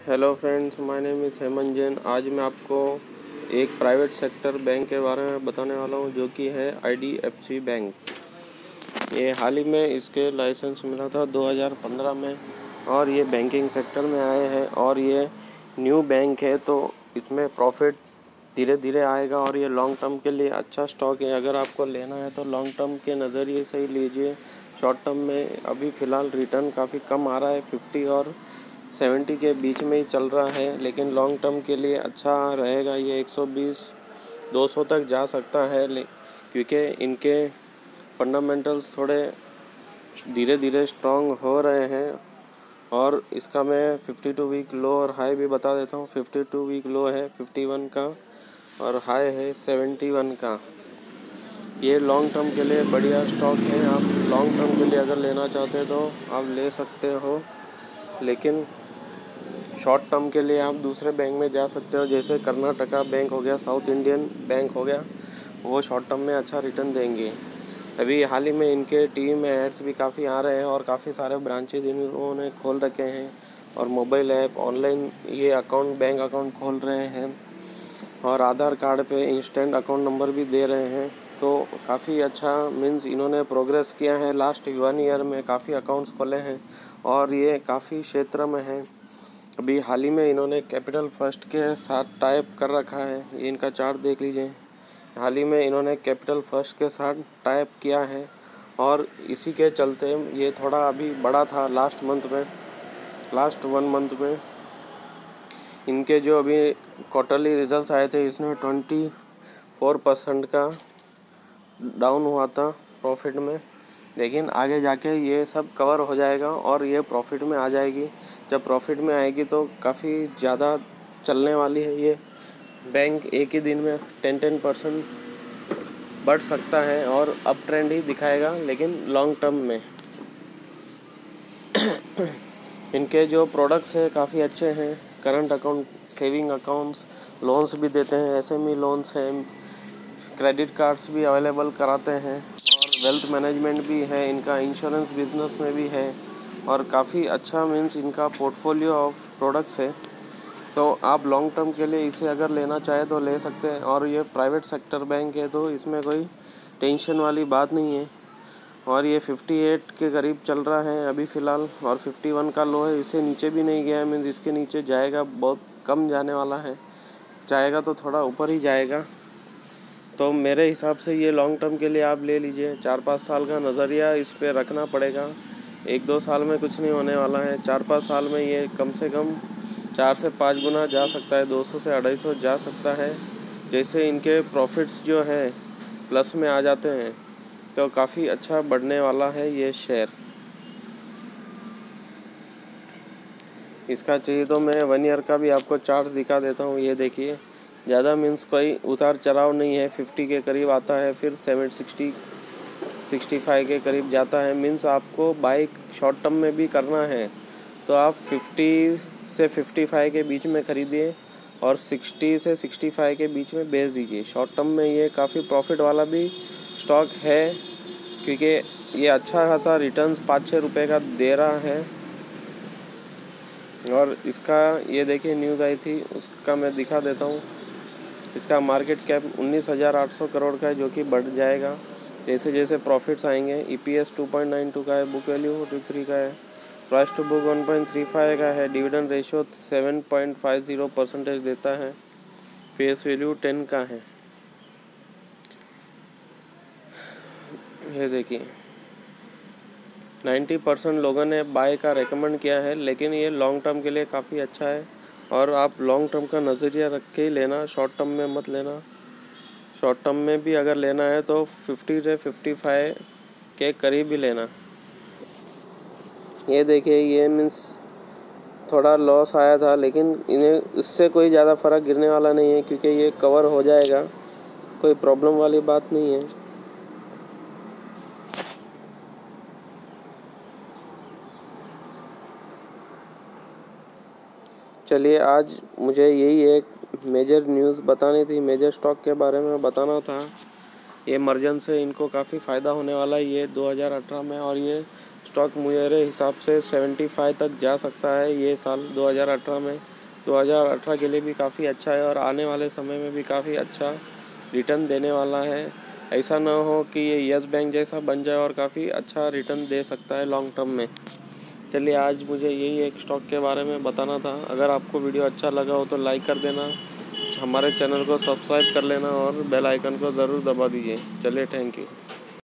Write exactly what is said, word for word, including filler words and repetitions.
Hello friends, my name is Hemant Jain. आज मैं आपको एक प्राइवेट सेक्टर बैंक के बारे में बताने वाला हूं, जो कि है I D F C bank. ये हाल ही में इसके लाइसेंस मिला था दो हज़ार पंद्रह में, और ये बैंकिंग सेक्टर में आए हैं और ये न्यू बैंक है, तो इसमें प्रॉफिट धीरे धीरे आएगा और ये लॉन्ग टर्म के लिए अच्छा स्टॉक है। अगर आपको लेना है तो लॉन्ग टर्म के नज़रिए से ही लीजिए। शॉर्ट टर्म में अभी फ़िलहाल रिटर्न काफ़ी कम आ रहा है, फिफ्टी और सेवेंटी के बीच में ही चल रहा है, लेकिन लॉन्ग टर्म के लिए अच्छा रहेगा। ये एक सौ बीस दो सौ तक जा सकता है, क्योंकि इनके फंडामेंटल्स थोड़े धीरे धीरे स्ट्रॉन्ग हो रहे हैं। और इसका मैं फिफ्टी टू वीक लो और हाई भी बता देता हूँ। फिफ्टी टू वीक लो है फिफ्टी वन का और हाई है सेवेंटी वन का। ये लॉन्ग टर्म के लिए बढ़िया स्टॉक है। आप लॉन्ग टर्म के लिए अगर लेना चाहते हैं तो आप ले सकते हो, लेकिन शॉर्ट टर्म के लिए आप दूसरे बैंक में जा सकते हो, जैसे कर्नाटका बैंक हो गया, साउथ इंडियन बैंक हो गया। वो शॉर्ट टर्म में अच्छा रिटर्न देंगे। अभी हाल ही में इनके टीवी में एड्स भी काफ़ी आ रहे हैं और काफ़ी सारे ब्रांचेज इन्होंने खोल रखे हैं और मोबाइल ऐप ऑनलाइन ये अकाउंट बैंक अकाउंट खोल रहे हैं और आधार कार्ड पे इंस्टेंट अकाउंट नंबर भी दे रहे हैं। तो काफ़ी अच्छा मीन्स इन्होंने प्रोग्रेस किया है। लास्ट वन ईयर में काफ़ी अकाउंट्स खोले हैं और ये काफ़ी क्षेत्र में है। अभी हाल ही में इन्होंने कैपिटल फर्स्ट के साथ टाइप कर रखा है। ये इनका चार्ट देख लीजिए। हाल ही में इन्होंने कैपिटल फर्स्ट के साथ टाइप किया है और इसी के चलते ये थोड़ा अभी बड़ा था। लास्ट मंथ में लास्ट वन मंथ में इनके जो अभी क्वार्टरली रिजल्ट्स आए थे, इसमें ट्वेंटी फोर परसेंट का डाउन हुआ था प्रॉफिट में, लेकिन आगे जाके ये सब कवर हो जाएगा और ये प्रॉफिट में आ जाएगी। जब प्रॉफिट में आएगी तो काफ़ी ज़्यादा चलने वाली है ये बैंक। एक ही दिन में टेन टेन परसेंट बढ़ सकता है और अप ट्रेंड ही दिखाएगा, लेकिन लॉन्ग टर्म में इनके जो प्रोडक्ट्स हैं काफ़ी अच्छे हैं। Current account, saving accounts, loans भी देते हैं, एस एम ई लोन्स हैं, क्रेडिट कार्ड्स भी अवेलेबल कराते हैं और वेल्थ मैनेजमेंट भी है इनका, इंश्योरेंस बिजनेस में भी है और काफ़ी अच्छा मीन्स इनका पोर्टफोलियो ऑफ प्रोडक्ट्स है। तो आप लॉन्ग टर्म के लिए इसे अगर लेना चाहे तो ले सकते हैं। और ये प्राइवेट सेक्टर बैंक है, तो इसमें कोई टेंशन वाली बात नहीं है। और ये अट्ठावन के करीब चल रहा है अभी फ़िलहाल और इक्यावन का लो है। इससे नीचे भी नहीं गया है, मीन्स इसके नीचे जाएगा, बहुत कम जाने वाला है। जाएगा तो थोड़ा ऊपर ही जाएगा। तो मेरे हिसाब से ये लॉन्ग टर्म के लिए आप ले लीजिए। चार पाँच साल का नज़रिया इस पर रखना पड़ेगा। एक दो साल में कुछ नहीं होने वाला है। चार पाँच साल में ये कम से कम चार से पाँच गुना जा सकता है, दो सौ से अढ़ाई सौ जा सकता है। जैसे इनके प्रॉफिट्स जो है प्लस में आ जाते हैं तो काफ़ी अच्छा बढ़ने वाला है ये शेयर। इसका चाहिए तो मैं वन ईयर का भी आपको चार्ट दिखा देता हूँ। ये देखिए, ज़्यादा मीन्स कोई उतार चढ़ाव नहीं है। फिफ्टी के करीब आता है, फिर सेवन सिक्सटी सिक्सटी फाइव के करीब जाता है। मीन्स आपको बाइक शॉर्ट टर्म में भी करना है तो आप फिफ्टी से फिफ्टी फाइव के बीच में ख़रीदिए और सिक्सटी से सिक्सटी फाइव के बीच में बेच दीजिए। शॉर्ट टर्म में ये काफ़ी प्रॉफिट वाला भी स्टॉक है, क्योंकि ये अच्छा खासा रिटर्न्स पाँच छः रुपये का दे रहा है। और इसका ये देखिए न्यूज़ आई थी, उसका मैं दिखा देता हूँ। इसका मार्केट कैप उन्नीस हज़ार आठ सौ करोड़ का है, जो कि बढ़ जाएगा जैसे जैसे प्रॉफिट्स आएंगे। E P S two point nine two का है, बुक वैल्यू फोर्टी थ्री का है, price to book one point three five का है, dividend ratio seven point five zero percentage देता है, फेस वैल्यू टेन का है। ये देखिए, नाइन्टी परसेंट लोगों ने बाय का रेकमेंड किया है, लेकिन ये लॉन्ग टर्म के लिए काफ़ी अच्छा है और आप लॉन्ग टर्म का नज़रिया रख के ही लेना, शॉर्ट टर्म में मत लेना। शॉर्ट टर्म में भी अगर लेना है तो फिफ्टी से फिफ्टी फाइव के करीब ही लेना। ये देखिए, ये मीन्स थोड़ा लॉस आया था, लेकिन इन्हें इससे कोई ज़्यादा फ़र्क गिरने वाला नहीं है, क्योंकि ये कवर हो जाएगा, कोई प्रॉब्लम वाली बात नहीं है। चलिए, आज मुझे यही एक मेजर न्यूज़ बतानी थी, मेजर स्टॉक के बारे में बताना था। ये मर्जन से इनको काफ़ी फ़ायदा होने वाला है ये दो हज़ार अठारह में, और ये स्टॉक मेरे हिसाब से पचहत्तर तक जा सकता है ये साल दो हज़ार अठारह में। दो हज़ार अठारह के लिए भी काफ़ी अच्छा है और आने वाले समय में भी काफ़ी अच्छा रिटर्न देने वाला है। ऐसा ना हो कि ये यस बैंक जैसा बन जाए और काफ़ी अच्छा रिटर्न दे सकता है लॉन्ग टर्म में। चलिए, आज मुझे यही एक स्टॉक के बारे में बताना था। अगर आपको वीडियो अच्छा लगा हो तो लाइक कर देना, हमारे चैनल को सब्सक्राइब कर लेना और बेल आइकन को ज़रूर दबा दीजिए। चलिए, थैंक यू।